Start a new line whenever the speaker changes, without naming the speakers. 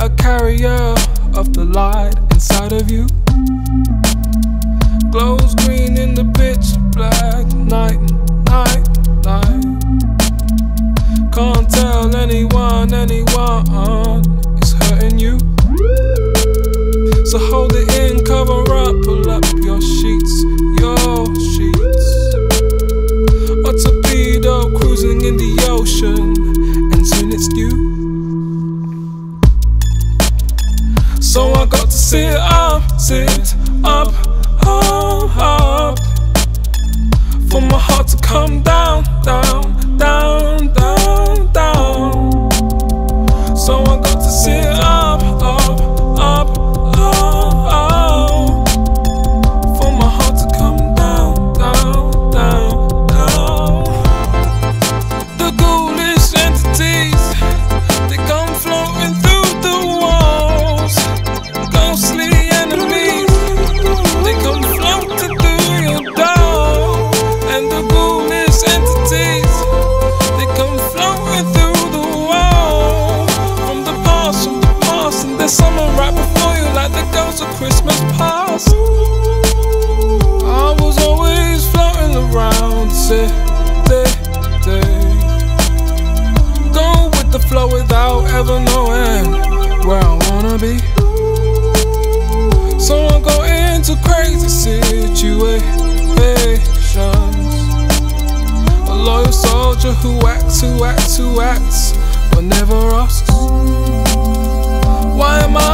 a carrier of the light inside of you. Glows green in the pitch black night, night, night. Can't tell anyone is hurting you. So hold it in, cover up, pull up your sheets, your sheets. A torpedo cruising in the ocean, and soon it's due. So I got to sit up, up, for my heart to come down, down, down, down, down. So I got to sit up, up, for my heart to come down, down, down, down. The ghoulish entities, they come floating through the walls. Ghostly enemies, they come floating through your door. And the ghoulish entities, they come floating through the wall. From the past, and there's someone right before you, like the ghost of Christmas past. I was always floating around, say, go with the flow without ever knowing where I wanna be. So I go into crazy situations. A loyal soldier who acts, but never asks, why am I